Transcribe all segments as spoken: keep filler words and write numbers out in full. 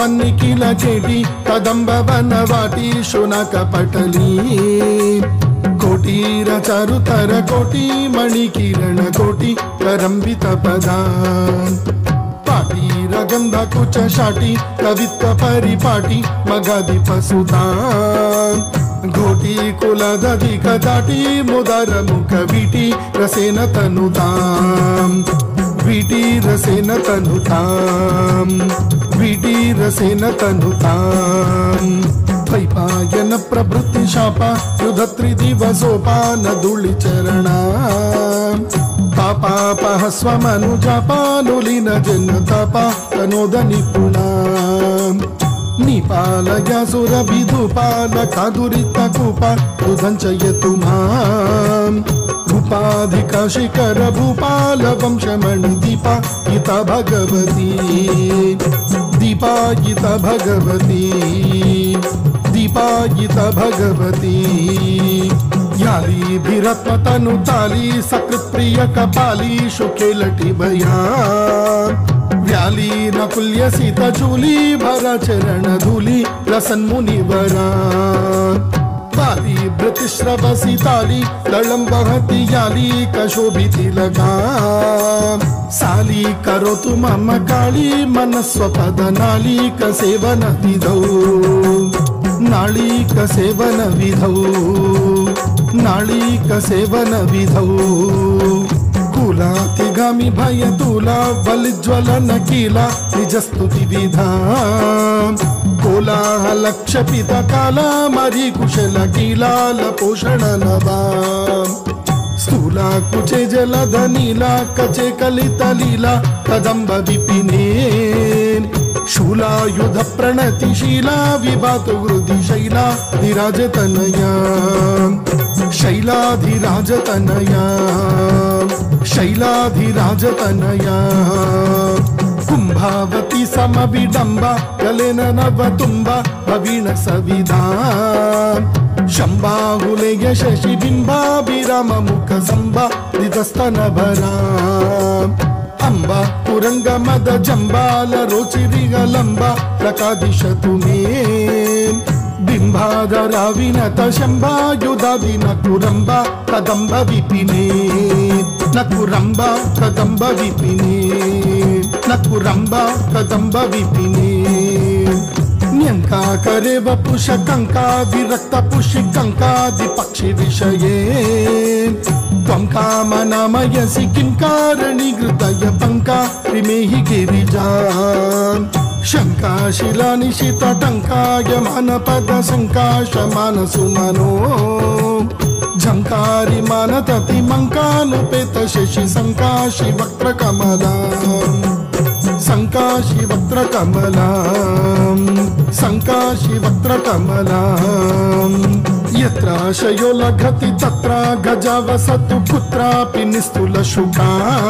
भवन्निखिल चेटी कदम्बवनवाटी शुनकपटली कोटीर चारुतर कोटी मणिकिरण कोटी करंबित पदान् पाटीर गंध कुच शाटी कवित्व परिपाटी मगाधिप सुतान् घोटी कुलदधिक दाटी मुदर मुख वीटी रसेन तनुताम् वीटी रसेन तनुताम् वीटी रसेन तनुताम् द्वैपायन प्रभृति शापा युधत्रिदिवसोपान धूलिचरणा पापापः स्वमनुजापानुलीन जन्मतापा तनोद निपुणा निपालयासुरभिधुपाल कादुरिता कूपा उदञ्चयतु माम् रूपाधिका शिखर भूपाल वंशमणि दीपा गीता भगवती दीपा गीता भगवती दीपा गीता भगवती याली भीरत्मतनु ताली सकृत प्रिय कपाली शुकेलटी भया व्याली नकुल्य सीता चूली भरा चरण धूली रसन मुनिवरा वाली भृतिश्रव सीताली ललम बहती याली कशोभिति लगा साली करोतु मम काली मनस्वपद नाली कसेवन विधौ नाली कसेवन विधौ नाली कसेवन विधौ कुलातिगामी भय दूला बलिज्वलन कीला निजस्तुति विधा कोलाहल क्षपित काला मरी कुशल कीलाल पोषण नवा स्थूला कुचे जलध नीला कचे कलित लीला कदम्ब विपिने शूला युध प्रणतिशीला विभातु हृदि शैला धीराजतनया शैलाधिराजतनया शैलाधिराजतनया कुंभावती समविडम्बा गलेन नवतुम्बा भवीण सविधा शंबाहुलेय शशिबिंबा विराम मुख संबा निदस्तन भरा अंबा पुरंग मद जंबाल रोचिरिगलंबा प्रकादिशतु मे बिंबाधरा विनत शंबा युधादि नकुरंबा कदंब विपिने नकुरंबा कदंब विपिने नकुरंबा कदंब विपिने न्यंका करे वपुष कंका विरक्त पुषि कंका दिपक्षि विषये त्वं कामनामयसि किं कारणी हृदय पंका रिमेहि गिरिजा शंका शिला निशित टंका यमान पद संकाश मानसु मनो झंकारी मानतति मंकानुपेत शशि संकाशि वक्त्र कमला संकाशि वक्त्र कमला संकाशि वक्त्र कमला यत्र शयो लघति तत्र गजा वसतु कुत्रापि निस्तुल शुका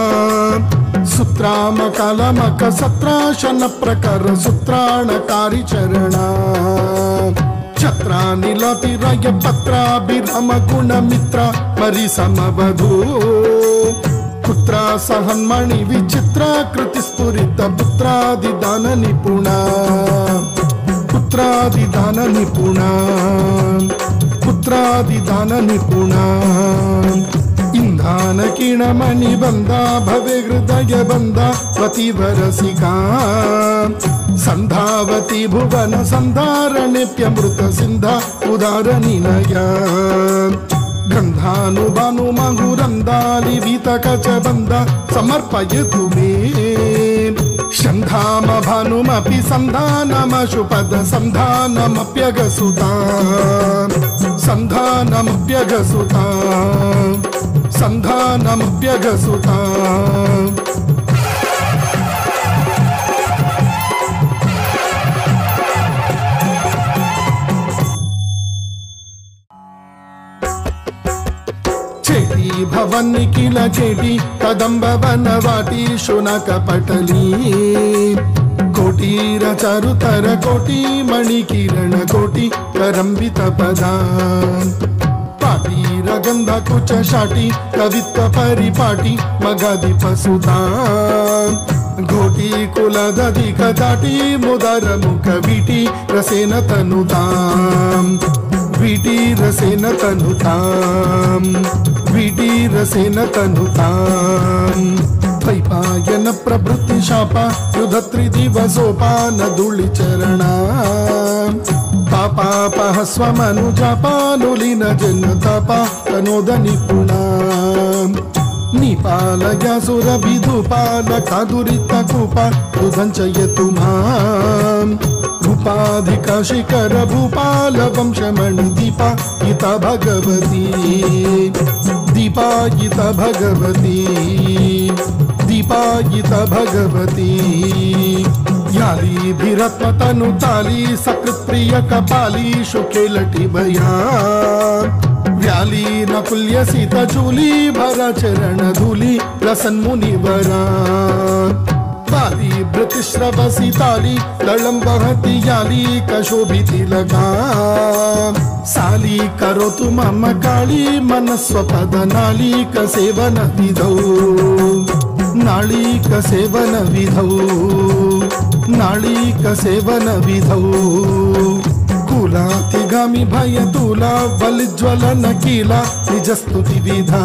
सूत्रामकालमक सत्राशन प्रकर सूत्राणकारी चरणा छत्रा नीलतिरय पत्रा विरम गुण मित्र परिसमवधू पुत्रा सहन्मणि विचित्रा कृतिस्फुरित पुत्रादिदान निपुणा पुत्रादिदान निपुणा पुत्रादिदान निपुणा इंधान किणमणि बंदा भवे हृदय बंदा पतिवरसिका संधावती भुवन संधारणेप्यमृत सिंधा उदार निलया गंधानुबानु मधुरंदाली वीतकच बंदा समर्पयतु मे शंधाम भानुमपि संधानमशुपद संधानमप्यगसुता संधानमप्यगसुता संधानमप्यगसुता भवन्निखिल चेटी कदम्बवनवाटी शुनकपटली कोटीर चारुतर कोटी मणिकिरण कोटी करंबित पदान् पाटीर गंध कुच शाटी कवित्व परिपाटी मगाधिप सुतान् ఘోటి కులదధిక దాటి ముదర ముఖ వీటి రసేన తనుతాం వీటి రసేన తనుతాం వీటి రసేన తనుతాం ద్వైపాయన ప్రభృతి శాప యుధత్రి దివసోపాన ధూళి చరణ పాపాపహ స్వమనుజాపానులిన జన్మతాప తనోద నిపుణ నిపాలయాసుర విధుపాల కాదురిత కూప రుదంచయతు మాం రూపాధిక శిఖర భూపాల వంశమణి దీపాయిత భగవతి దీపాయిత భగవతి దీపాయిత భగవతి యాలీభిరత్మ తను తాలి సకృత్ ప్రియ కపాలి శుకేలటి భయా వ్యాలీ నకుల్య సీత చూలి భర చరణ ధూలి రసన్మునివరా బాలి భృతిశ్రవసి తాలి దళం వహతి యాలి కశోభితి లగా సాలి కరోతు మమ కాళీ మనస్వపద నాళీక సేవన విధౌ నాళీక సేవన విధౌ నాళీక సేవన విధౌ కులాతిగామి భయతూలా బలిజ్వలన కీలా నిజస్తుతి విధా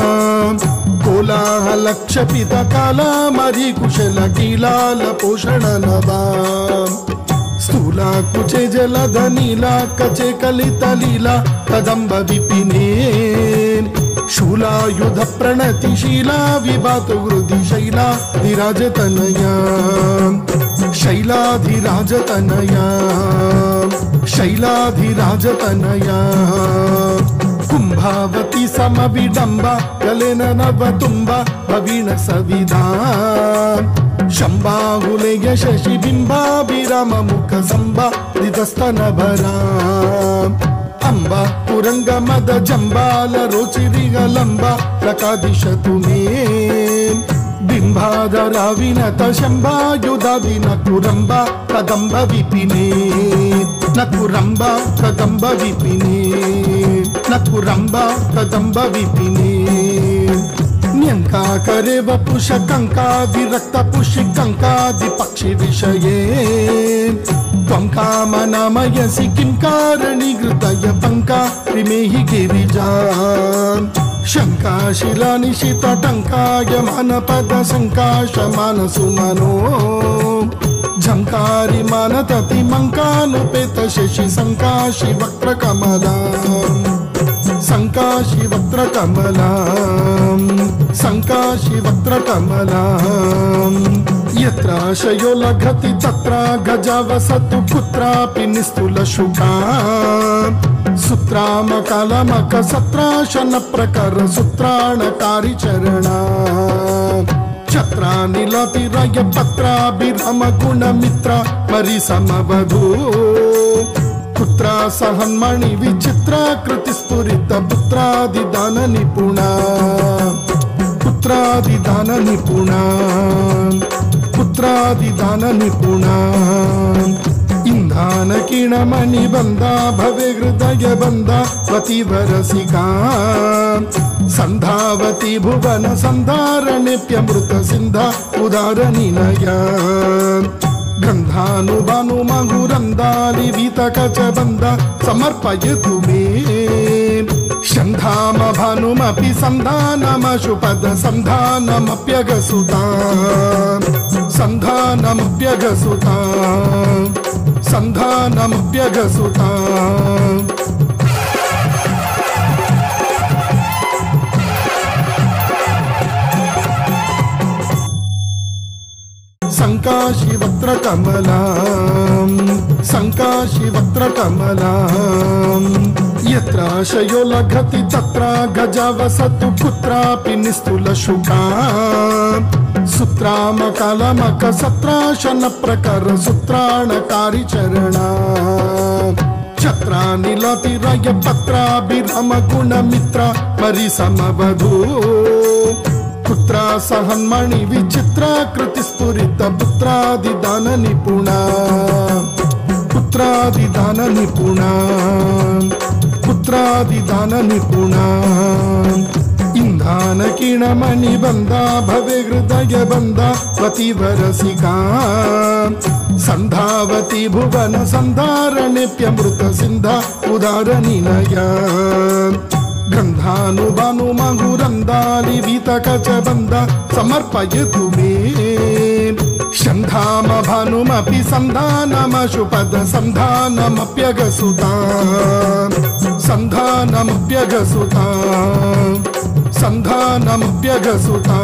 కోలాహల క్షపిత కాలా మరి కుశల కీలాల పోషణ నవా స్థూలా కుచే జలధ నీలా కచే కలిత లీలా కదంబ విపినే శూలాయుధ ప్రణతిశీలా విభాతు హృది శైలా ధిరాజతనయా శైలాధిరాజతనయా శైలాధిరాజతనయా కుంభావతి సమవిడంబ గలేన నవతుంబ భవీణ సవిధా శంబాహులేయ శశి బింబాభిరామ ముఖ సంబ దితస్తనభరా అంబ పురంగ మద జంబాల రోచిరిగలంబ ప్రకాదిశతు మే బింబాధరా వినత శంభాయుధాది నకురంబ కదంబ విపినే నకురంబ కదంబ విపినే నకురంబ కదంబ విపినే న్యంకాకరే వపుష కంకాది రక్త పుషి కంకాది పక్షి విషయే త్వం కామనామయసి కిం కారణి హృదయ పంకా రిమేహి గిరిజా శంకాశిలా నిశిత టంకాయ మానపద సంకాశమాన సుమనో ఝంకారి మానతతి మంకానుపేత శశి సంకాశి వక్ర కమలా సంకాశి వక్ర కమలా సంకాశి వక్ర కమలా యత్రాశయో లఘతి తత్ర గజవసతు కుత్రాపి నిస్తుల శుకా సుత్రామ కాలమక సత్రాశన ప్రకర సుత్రాణకారి చరణ ఛత్రా నిలతిరయ పత్రాభిరమ గుణ మిత్ర మరి సమవధూ పుత్రా సహన్మణి విచిత్ర కృతి స్ఫురిత పుత్రాది దాన నిపుణ పుత్రాది దాన నిపుణ పుత్రాది దాన నిపుణ ఇంధాన కిణమణి బంద భవే హృదయ బంద వతి వరసికా సంధావతి భువన సంధారణేప్యమృత సింధ ఉదారనినయ గంధానుభాను మహురందాలి వీతకచ బంద సమర్పయతు మే షంధామ భానుమపి సంధానమశుపద సంధానమప్యగసుతా సంధానమప్యగసుతా సంధానమప్యగసుతా సంకాశి వక్ర కమలా సంకాశి వక్ర కమలా యత్రాశయో లఘతి తత్ర గజవసతు కుత్రాపి నిస్తుల శుకా సుత్రామ కాలమక సత్రాశన ప్రకర సుత్రాణకారి చరణ ఛత్రా నిలతిరయ పత్రాభిరమ గుణ మిత్ర మరి సమవధూ పుత్రా సహన్మణి విచిత్ర కృతి స్ఫురిత పుత్రాది దాన నిపుణ పుత్రాది దాన నిపుణ పుత్రాది దాన నిపుణ ಬಂಧಾನ ಕಿಣಮಣಿ ಬಂದ ಭವೆ ಹೃದಯ ಬಂದ ಪತಿವರಸಿಕಾ ಸಂಧಾವತಿ ಭುವನ ಸಂಧಾರಣೆಪ್ಯಮೃತ ಸಿಂಧ ಉದಾರ ನಿನಯ ಗಂಧಾನುಭಾನು ಮಹುರಂದಾಲಿ ವೀತಕಚ ಬಂದ ಸಮರ್ಪಯತು ಮೇ ಶಂಧಾಮ ಭಾನುಮಪಿ ಸಂಧಾನಮಶುಪದ ಸಂಧಾನಮಪ್ಯಗಸುತಾ ಸಂಧಾನಮಪ್ಯಗಸುತಾ ಸಂಧಾನಮಪ್ಯಗಸುತಾ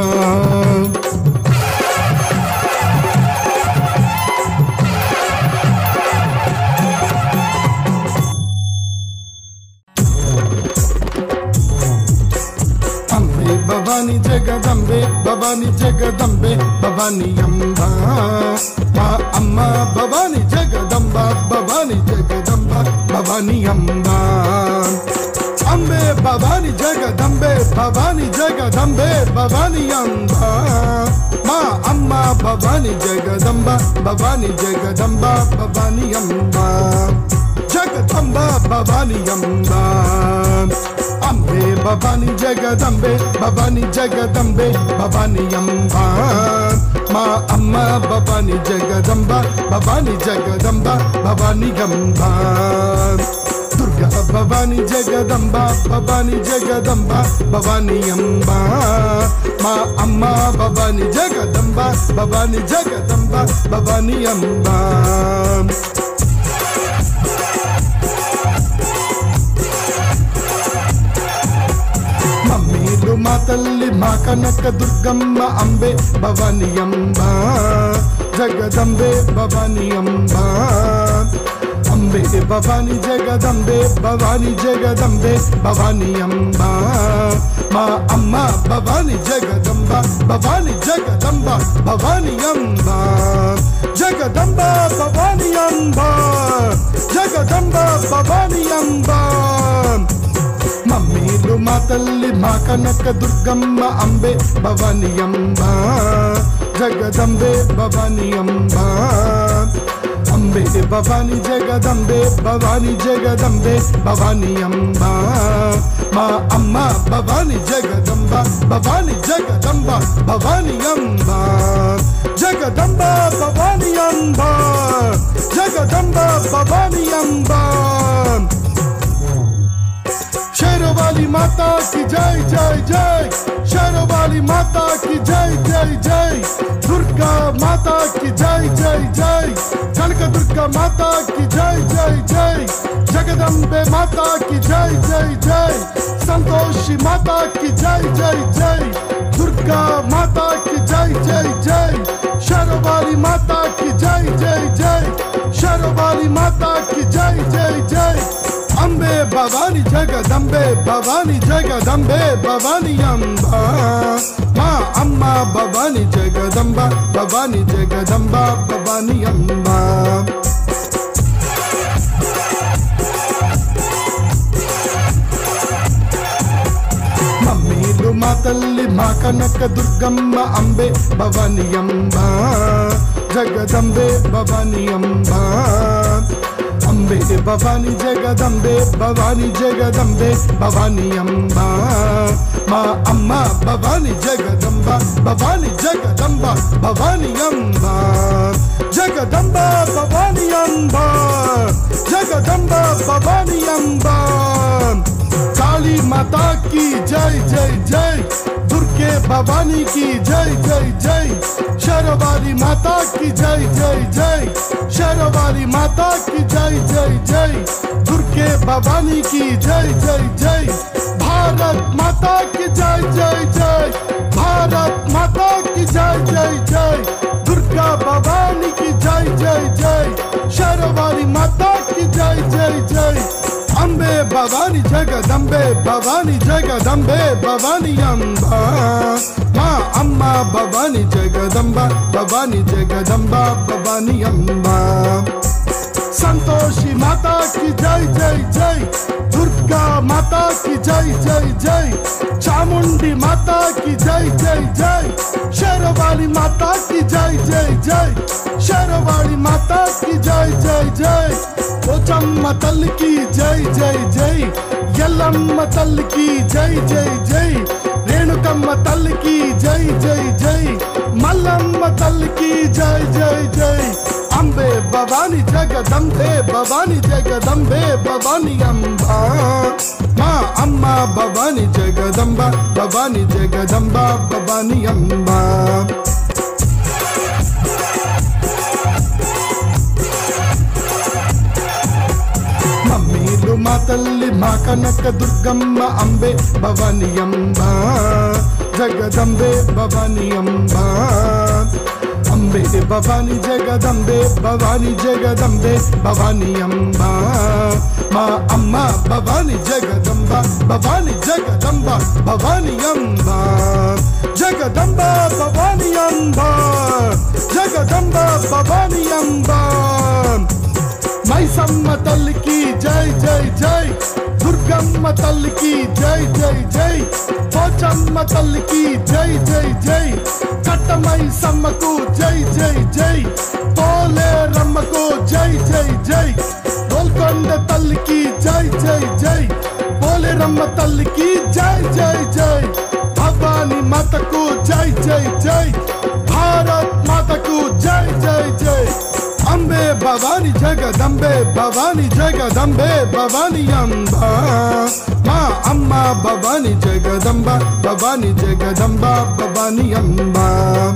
ಭವಾನಿ ಜಗದಂಬೆ ಭವಾನಿ ಜಗದಂಬೆ ಭವಾನಿ ಅಂಬ ಮಾ ಅಮ್ಮ ಭವಾನಿ ಜಗದಂಬ ಭವಾನಿ ಜಗದಂಬ ಭವಾನಿ ಅಂಬ ಅಂಬೆ ಭವಾನಿ ಜಗದಂಬೆ ಭವಾನಿ ಜಗದಂಬೆ ಭವಾನಿ ಅಂಬ ಮಾ ಅಮ್ಮ ಭವಾನಿ ಜಗದಂಬ ಭವಾನಿ ಜಗದಂಬ ಭವಾನಿ ಅಂಬ ಜಗದಂಬ ಭವಾನಿ ಅಂಬ ಅಂಬೆ ಭವಾನಿ ಜಗದಂಬೆ ಭವಾನಿ ಜಗದಂಬೆ ಭವಾನಿ ಅಂಬ ಮಾ ಅಮ್ಮ ಭವಾನಿ ಜಗದಂಬ ಭವಾನಿ ಜಗದಂಬ ಭವಾನಿ ಅಂಬ ದುರ್ಗಾ ಭವಾನಿ ಜಗದಂಬ ಭವಾನಿ ಜಗದಂಬ ಭವಾನಿ ಅಂಬ ಮಾ ಅಮ್ಮ ಭವಾನಿ ಜಗದಂಬ ಭವಾನಿ ಜಗದಂಬ ಭವಾನಿ ಅಂಬ ಮಾತಲ್ಲಿ ಮಾ ಕನಕ ದುರ್ಗಮ್ಮ ಅಂಬೆ ಭವಾನಿ ಅಂಬ ಜಗದಂಬೆ ಭವಾನಿ ಅಂಬ ಅಂಬೆ ಭವಾನಿ ಜಗದಂಬೆ ಭವಾನಿ ಜಗದಂಬೆ ಭವಾನಿ ಅಂಬ ಮಾ ಅಮ್ಮ ಭವಾನಿ ಜಗದಂಬ ಭವಾನಿ ಜಗದಂಬ ಭವಾನಿ ಅಂಬ ಜಗದಂಬ ಭವಾನಿ ಅಂಬ ಜಗದಂಬ ಭವಾನಿ ಅಂಬ ಮಮ್ಮಿಲು ಮಾತಲ್ಲಿ ಮಾ ಕನಕ ದುರ್ಗಮ್ಮ ಅಂಬೆ ಭವಾನಿ ಅಂಬ ಜಗದಂಬೆ ಭವಾನಿ ಅಂಬ ಅಂಬೆ ಭವಾನಿ ಜಗದಂಬೆ ಭವಾನಿ ಜಗದಂಬೆ ಭವಾನಿ ಅಂಬ ಮಾ ಅಮ್ಮ ಭವಾನಿ ಜಗದಂಬ ಭವಾನಿ ಜಗದಂಬ ಭವಾನಿ ಅಂಬ ಜಗದಂಬ ಭವಾನಿ ಅಂಬ ಜಗದಂಬ ಭವಾನಿ ಅಂಬ शेरवाली माता की जय जय जय शेरवाली माता की जय जय जय दुर्गा माता की जय जय जय कनक दुर्गा माता की जय जय जय जगदम्बे माता की जय जय जय संतोषी माता की जय जय जय दुर्गा माता की जय जय जय शेरवाली माता की जय जय जय शेरवाली माता की जय जय जय ಅಂಬೆ ಭವಾನಿ ಜಗದಂಬೆ ಭವಾನಿ ಜಗದಂಬೆ ಭವಾನಿ ಅಂಬ ಮಾ ಅಮ್ಮ ಭವಾನಿ ಜಗದಂಬ ಭವಾನಿ ಜಗದಂಬ ಭವಾನಿ ಅಂಬ ಮಮ್ಮಿಲು ಮಾತಲ್ಲಿ ಮಾ ಕನಕ ದುರ್ಗಮ್ಮ ಅಂಬೆ ಭವಾನಿ ಅಂಬ ಜಗದಂಬೆ ಭವಾನಿ ಅಂಬ ಅಂಬೆ ಭವಾನಿ ಜಗದಂಬೆ ಭವಾನಿ ಜಗದಂಬೆ ಭವಾನಿ ಅಂಬ ಮಾ ಅಮ್ಮ ಭವಾನಿ ಜಗದಂಬ ಭವಾನಿ ಜಗದಂಬ ಭವಾನಿ ಅಂಬ ಜಗದಂಬ ಭವಾನಿ ಅಂಬ ಜಗದಂಬ ಭವಾನಿ ಅಂಬ काली माता की जय जय जय दुर्गे भवानी की जय जय जय शेरवाली माता की जय जय जय शेरवाली माता की जय जय जय दुर्गे भवानी की जय जय जय भारत माता की जय जय जय भारत माता की जय जय जय दुर्गा भवानी की जय जय जय शेरवाली माता की जय जय जय ಅಂಬೆ ಭವಾನಿ ಜಗದಂಬೆ ಭವಾನಿ ಜಗದಂಬೆ ಭವಾನಿ ಅಂಬ ಮಾ ಅಮ್ಮ ಭವಾನಿ ಜಗದಂಬ ಭವಾನಿ ಜಗದಂಬ ಭವಾನಿ ಅಂಬ संतोषी माता की जय जय जय दुर्गा माता की जय जय जय चामुंडी माता की जय जय जय शेरवाली माता की जय जय जय शेरवाली माता की जय जय जय पोचम्मा तल्ली की जय जय जय यल्लम्मा तल्ली की जय जय जय रेणु రేణుకమ్మ తల్లికి జై జై జై, మల్లమ్మ తల్లికి జై జై జై. అంబే భవాని జగదంబే భవాని జగదంబే భవాని అంబా, మా అమ్మ భవాని జగదంబ భవాని జగదంబ భవాని అంబా. మమ్మీలు మా తల్లి మా కనక దుర్గమ్మ అంబే భవాని అంబా, జగదంబే భవాని అంబా. అంబే భవాని జగదంబే భవాని జగదంబే భవాని అంబా, మా అమ్మ భవాని జగదంబ భవాని జగదంబ భవాని అంబా. జగదంబ భవాని అంబా, జగదంబ భవాని అంబా. మైసమ్మ తల్లికి జై జై జై, దుర్గమ్మ తల్లికి జై జై జై, పోచమ్మ తల్లికి జై జై జై, కట్టమైసమ్మకు జై జై జై, పోలేరమ్మకు జై జై జై, గోల్కొండ తల్లికి జై జై జై, పోలేరమ్మ తల్లికి జై జై జై, భవాని మాతకు జై జై జై, భారత్ మాతకు జై జై జై. అంబే భవాని జగదంబే భవాని జగదంబే భవాని అంబా, మా అమ్మ భవాని జగదంబ భవాని జగదంబ భవాని అంబా.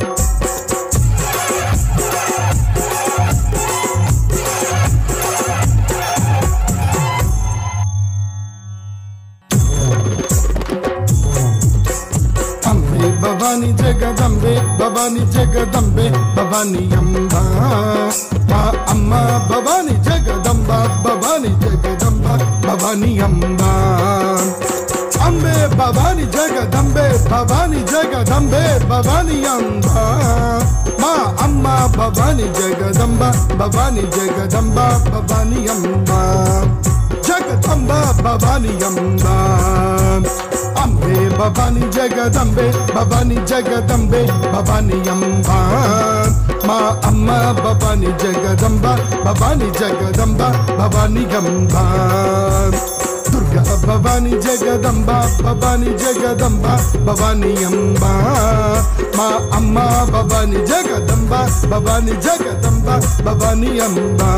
భవాని జగదంబే భవాని జగదంబే భవాని అంబా, మా అమ్మ భవాని జగదంబ భవాని జగదంబ భవాని అంబా. అంబే భవాని జగదంబే భవాని జగదంబే భవాని అంబా, మా అమ్మ భవాని జగదంబ భవాని జగదంబ భవాని అంబా. జగదంబ భవాని అంబా, అంబే భవాని జగదంబే భవాని జగదంబే భవాని అంబా, మా అమ్మ భవాని జగదంబ భవాని జగదంబ భవాని అంబా. దుర్గా భవాని జగదంబ భవాని జగదంబ భవాని అంబా, మా అమ్మ భవాని జగదంబ భవాని జగదంబ భవాని అంబా.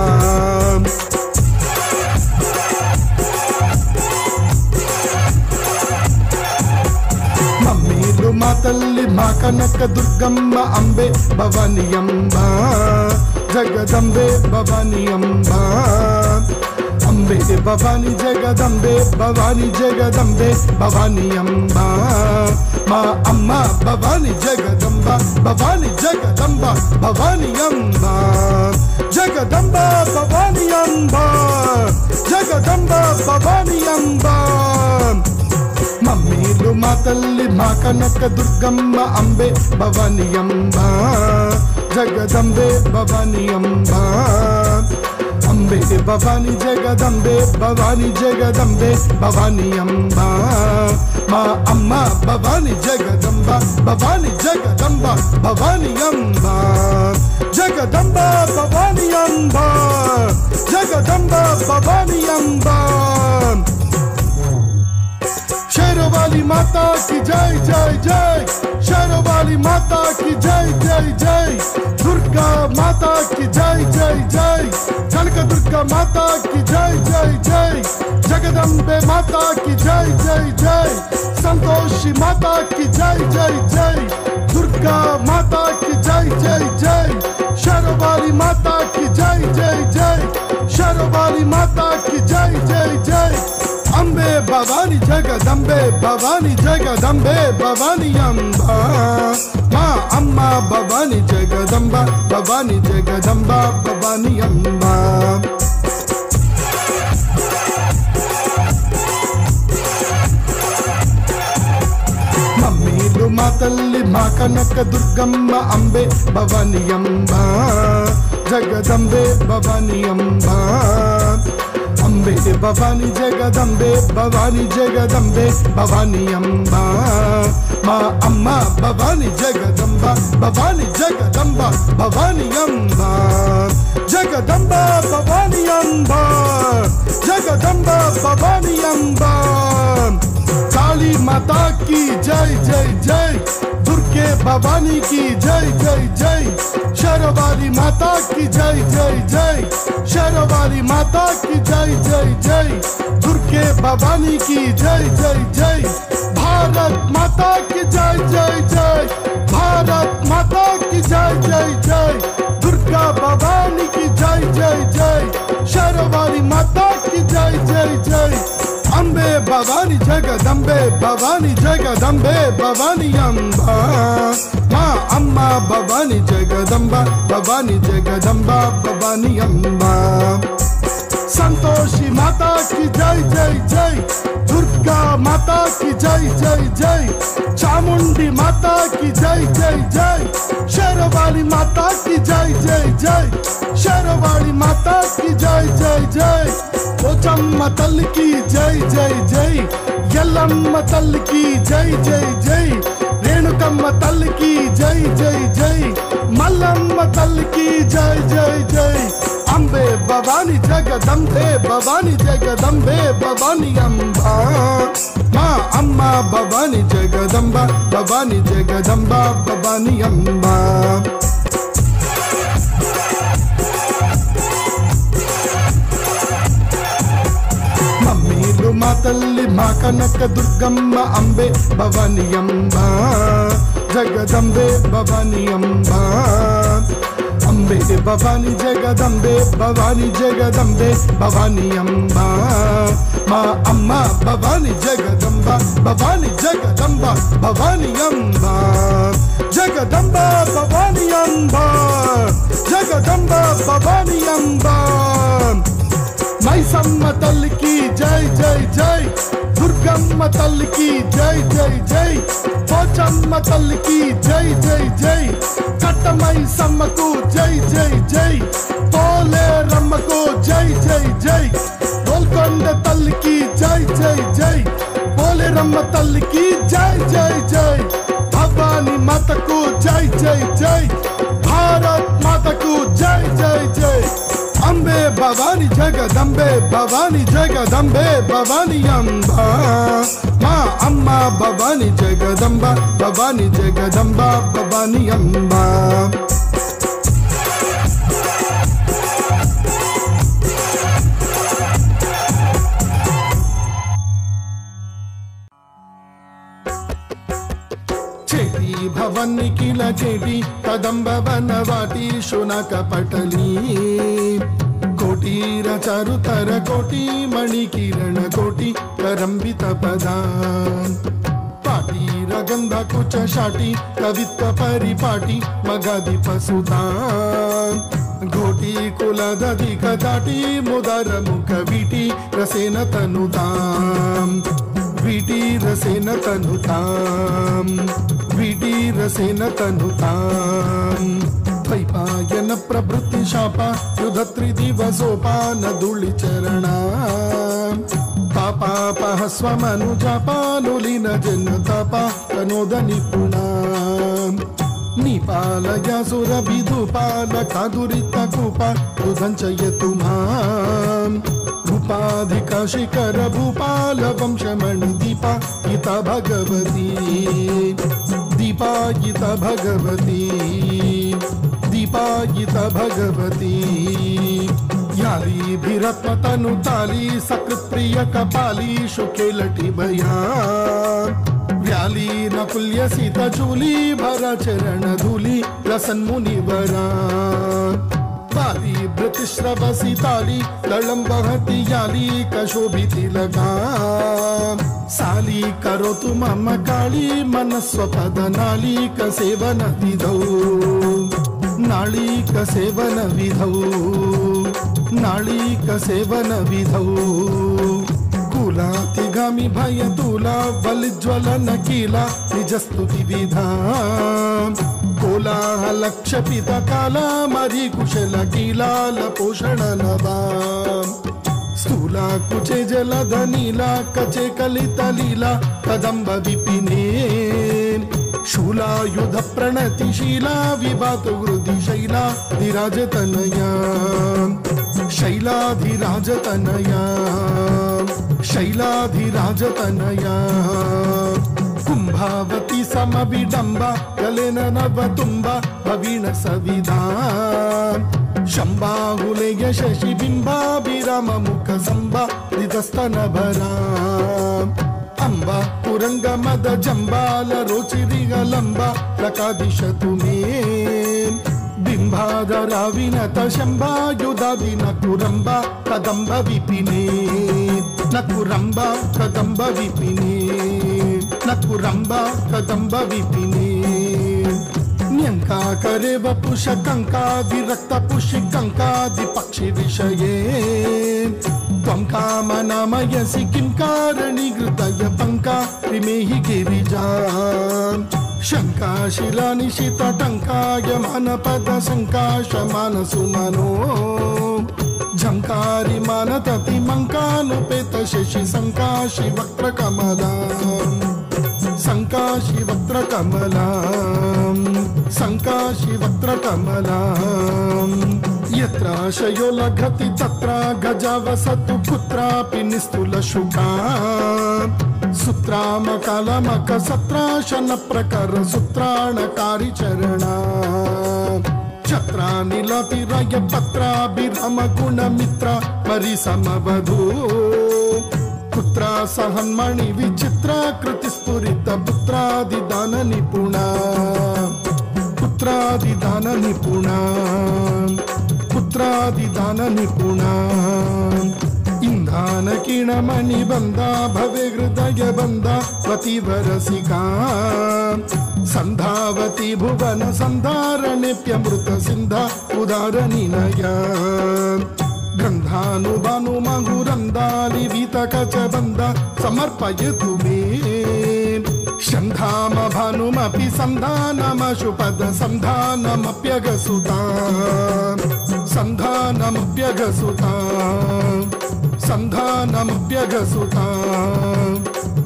మమ్మీలు మా తల్లి మా కనక దుర్గమ్మ అంబే భవాని అంబా, జగదంబే భవాని అంబా. అంబే భవాని జగదంబే భవాని జగదంబే భవాని అంబా, మా అమ్మ భవాని జగదంబ భవాని జగదంబ భవాని అంబా. జగదంబ భవాని అంబా, జగదంబ భవాని అంబా. మమ్మీలు మా తల్లి మా కనక దుర్గమ్మ అంబే భవాని అంబా, జగదంబే భవాని అంబా. అంబే భవాని జగదంబే భవాని జగదంబే భవాని అంబా, మా అమ్మ భవాని జగదంబ భవాని జగదంబ భవాని అంబా. జగదంబ భవాని అంబా, జగదంబ భవాని అంబా. शेरोवाली माता की जय जय जय, शेरोवाली माता की जय जय जय, दुर्गा माता की जय जय जय, कनक दुर्गा माता की जय जय जय, जगदम्बे माता की जय जय जय, संतोषी माता की जय जय जय, दुर्गा माता की जय जय जय, शेरोवाली माता की जय जय जय, शेरोवाली माता की जय जय जय. अंबे भवानी जगदम्बे भवानी जगदम्बे भवानी अंबा, मा अम्मा भवानी जगदम्ब भवानी जगदम्ब भवानी अंबा. మమ్మీలు మా తల్లి మా కనక దుర్గమ్మ అంబే భవాని అంబా, జగదంబే భవాని అంబా. అంబే భవాని జగదంబే భవాని జగదంబే భవాని అంబా, మా అమ్మ భవాని జగదంబ భవాని జగదంబ భవాని అంబా. జగదంబ భవాని అంబా, జగదంబ భవాని అంబా. కాళీ माता की जय जय जय, दुर्गे भवानी की जय जय जय, शेरवाली माता की जय जय जय, शेरवाली माता की जय जय जय, दुर्गे भवानी की जय जय जय, भारत माता की जय जय जय, भारत माता की जय जय जय, दुर्गा भवानी की जय जय जय, शेरवाली माता की जय जय जय, अम्बे भवानी जगदम्बे भवानी जगदम्बे भवानी अम्बा, माँ अम्मा भवानी जगदम्बा भवानी जगदम्बा भवानी अम्बा, संतोषी माता की जय जय जय, दुर्गा माता की जय जय जय, चामुंडी माता की जय जय जय, शेरवाली माता की जय जय जय, शेरवाली माता की जय जय जय, पोचम्मा तल्ली की जय जय जय, यल्लम्मा तल्ली की जय जय जय, रेणुकम्मा तल्ली की जय जय जय, मल्लम्मा तल्ली की जय जय जय, अम्बे भवानी जगदम्बे भवानी जगदम्बे भवानी अम्बा, माँ अम्मा भवानी जगदम्बा भवानी जगदम्बा भवानी अम्बा, మమ్మీలు మా తల్లి మా కనక దుర్గమ్మ అంబే భవాని అంబా, జగదంబే భవాని అంబా, అంబే భవాని జగదంబే భవాని జగదంబే భవాని అంబా, మా అమ్మ భవాని జగదంబ భవాని జగదంబ భవాని అంబా, జగదంబ భవాని అంబా, జగదంబ భవాని అంబా, మైసమ్మ తల్లి की जय जय जय, दुर्गम्म तल्ली की जय जय जय, पोचम्म तल्ली की जय जय जय, कट्टमैसम्म को जय जय जय, पोलेरम्म को जय जय जय, गोलकोंड तल्ली की जय जय जय, पोलेरम्म तल्ली की जय जय जय, भवानी माता को जय जय जय, भारत माता को जय जय जय, अम्बे भवानी जगदम्बे भवानी जगदम्बे भवानी अम्बा, माँ अम्मा भवानी जगदम्बा भवानी जगदम्बा भवानी अम्बा, चेटी भवानी किला चेटी कदम्ब वनवाटी शुनक पटली, कोटीर चारुतर कोटी मणि किरण कोटी करंबित पदान, पाटीर गंध कुच शाटी कवित्व परिपाटी मगादि पसुतान, घोटी कुलदधि कदाटी मुदर मुख वीटी रसेन तनुताम, वीटी रसेन तनुताम, वीटी रसेन तनुताम, द्वैपायन प्रभृति शापा युध त्रिदिवसोपान धूलि चरणा, पापापह स्वमनुजापानुलीन जन्मतापा तनोद निपुणा, निपालया सुरभिधुपाल कादुरित कूपा दुधंचयतु माम्, रूपाधिका शिखर भूपाल वंशमणि दीपा गीता भगवती, दीपा गीता भगवती, दीपा गीता भगवती, याली भीरत्म तनु ताली सकृत प्रिय कपाली शुके लटी भया, व्याली नकुल्य सीता चूली भरा चरण धूली रसन मुनिवरा, बाली भृतिश्रव सीताली ललम बहती याली कशोभिति लगा, साली करो तु मम काली मनस्व पद नाली कसेवन विधौ, नाली कसेवन विधौ, नाली कसेवन विधौ, कुलातिगामी भय दूला बलिज्वलन कीला निजस्तुति विधा, कोलाहल क्षपित काला मरी कुशल कीलाल पोषण नवा, स्थूला कुचे जलध नीला कचे कलित लीला कदम्ब विपिने, शूलायुध प्रणतिशीला विभातु हृदि शैला धीराजतनया, शैलाधिराजतनया, शैलाधिराजतनया, ಸಂಭಾವತಿ ಸಮವಿಡಂಬ ಕಲೆನ ನವ ತುಂಬ ಭವೀಣ ಸವಿಧಾ ಶಂಬಾಹುಲೆಯ ಶಶಿ ಬಿಂಬಾಭಿರಾಮ ಮುಖ ಸಂಬ ನಿಧಸ್ತನ ಭರ ಅಂಬ ಪುರಂಗ ಮದ ಜಂಬಾಲ ರೋಚಿರಿಗಲಂಬ ಲಕಾದಿಶತು ಮೇ ಬಿಂಬಾಧರ ವಿನತ ಶಂಭಾಯುಧಾದಿ ನಕುರಂಬ ಕದಂಬ ವಿಪಿನೇ ನಕುರಂಬ ಕದಂಬ ವಿಪಿನೇ ನಕುರಂಬ ಕದಂಬ ವಿಪಿನೇ ನ್ಯಂಕಾಕರೆ ವಪುಷ ಕಂಕಾದಿ ರಕ್ತ ಪುಷಿ ಕಂಕಾದಿ ಪಕ್ಷಿ ವಿಷಯೇ ತ್ವಂ ಕಾಮನಾಮಯಸಿ ಕಿಂ ಕಾರಣಿ ಹೃದಯ ಪಂಕಾ ವಿಮೇಹಿ ಗಿರಿಜಾ ಶಂಕಾ ಶಿಲಾ ನಿಶಿತ ಟಂಕಾಯ ಮಾನ ಪದ ಸಂಕಾಶ ಮಾನಸು ಮನೋ ಝಂಕಾರಿ ಮಾನತತಿ ಮಂಕಾನುಪೇತ ಶಶಿ ಸಂಕಾಶಿ ವಕ್ರ ಕಮಲ ಸಂಕಾಶಿ ವಕ್ರ ಕಮಲ ಸಂಕಾಶಿ ವಕ್ರ ಕಮಲ ಯತ್ರ ಶಯೋ ಲಘತಿ ತತ್ರ ಗಜ ವಸತು ಕುತ್ರಾಪಿ ನಿಸ್ತುಲ ಶುಕಾ ಸುತ್ರಾಮ ಕಾಲಮಕ ಸತ್ರಾಶನ ಪ್ರಕಾರ ಸುತ್ರಾಣಕಾರಿ ಚರಣ ಛತ್ರ ನಿಲತಿರಯ ಪತ್ರಾಭಿರಾಮ ಗುಣ ಮಿತ್ರ ಪರಿಸಮವಧೂ ಪುತ್ರ ಸಹನ್ಮಣಿ ವಿಚಿತ್ರ ಕೃತಿ ಸ್ಫುರಿತ ಪುತ್ರಾದಿದಾನ ನಿಪುಣ ಪುತ್ರಾದಿದಾನ ನಿಪುಣ ಪುತ್ರಾದಿದಾನ ನಿಪುಣ ಇಂಧಾನ ಕಿಣಮಣಿ ಬಂದ ಭವೆ ಹೃದಯ ಬಂದ ಪತಿವರಸಿಕಾ ಸಂಧಾವತಿ ಭುವನ ಸಂಧಾರಣೆಪ್ಯಮೃತ ಸಿಂಧ ಉದಾರ ನಿನಯ ಗಂಧಾನುಭಾನು ಮಗುರಂದಾಲಿ ವೀತ ಕಚ ಬಂದ ಸಮರ್ಪಯತು ಮೇ ಶಂಧಾಮ ಭಾನುಮಪಿ ಸಂಧಾನಮಶುಪದ ಸಂಧಾನಮಪ್ಯಗಸುತಾ ಸಂಧಾನಮಪ್ಯಗಸುತಾ ಸಂಧಾನಮಪ್ಯಗಸುತಾ